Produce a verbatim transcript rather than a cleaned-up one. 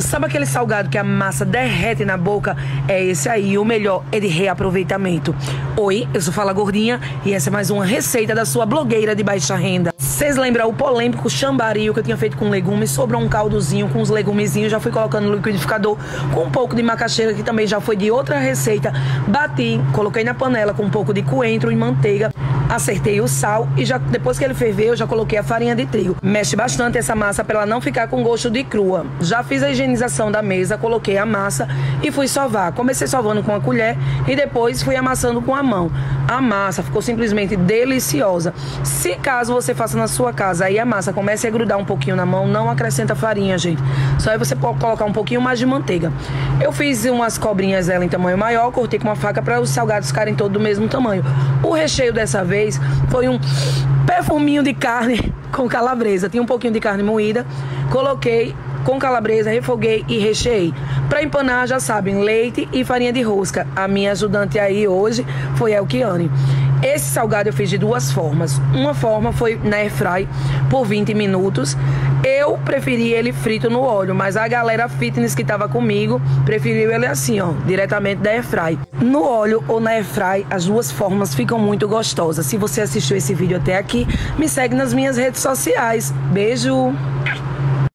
sabe aquele salgado que a massa derrete na boca? É esse aí, o melhor é de reaproveitamento. Oi, eu sou Fala Gordinha e essa é mais uma receita da sua blogueira de baixa renda. Vocês lembram o polêmico chambaril que eu tinha feito com legumes? Sobrou um caldozinho com os legumezinhos, já fui colocando no liquidificador com um pouco de macaxeira, que também já foi de outra receita. Bati, coloquei na panela com um pouco de coentro e manteiga, acertei o sal e já depois que ele ferveu, eu já coloquei a farinha de trigo. Mexe bastante essa massa para ela não ficar com gosto de crua. Já fiz a higienização da mesa, coloquei a massa e fui sovar. Comecei sovando com a colher e depois fui amassando com a mão. A massa ficou simplesmente deliciosa. Se caso você faça na sua casa e a massa comece a grudar um pouquinho na mão, não acrescenta farinha, gente. Só aí você pode colocar um pouquinho mais de manteiga. Eu fiz umas cobrinhas ela em tamanho maior, cortei com uma faca para os salgados ficarem todos do mesmo tamanho. O recheio dessa vez foi um perfuminho de carne com calabresa. Tinha um pouquinho de carne moída, coloquei com calabresa, refoguei e recheei. Para empanar, já sabem, leite e farinha de rosca. A minha ajudante aí hoje foi a Elkiane. Esse salgado eu fiz de duas formas. Uma forma foi na airfry por vinte minutos. Eu preferi ele frito no óleo, mas a galera fitness que estava comigo preferiu ele assim, ó, diretamente da airfry. No óleo ou na airfry, as duas formas ficam muito gostosas. Se você assistiu esse vídeo até aqui, me segue nas minhas redes sociais. Beijo!